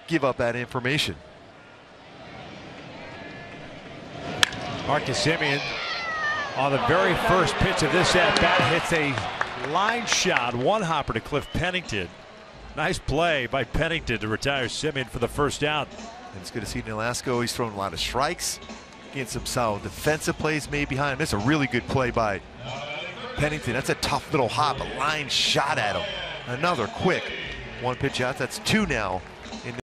give up that information. Marcus Semien on the very first pitch of this at-bat hits a line shot, one hopper to Cliff Pennington. Nice play by Pennington to retire Semien for the first out. And it's good to see Nolasco. He's thrown a lot of strikes, getting some solid defensive plays made behind him. That's a really good play by Pennington. That's a tough little hop, a line shot at him. Another quick one pitch out. That's two now.